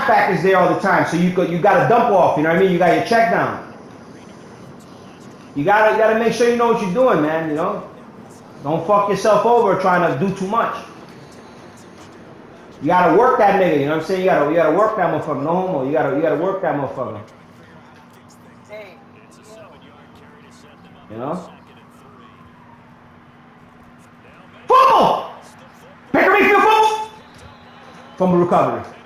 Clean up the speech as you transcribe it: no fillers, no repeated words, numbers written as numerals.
halfback is there all the time, so you got to dump off. You know what I mean? You got your check down. You gotta make sure you know what you're doing, man. You know, don't fuck yourself over trying to do too much. You gotta work that nigga. You know what I'm saying? You gotta work that motherfucker. No homo. You gotta work that motherfucker. You know? Fumble! Baker Mayfield fumble! Fumble recovery.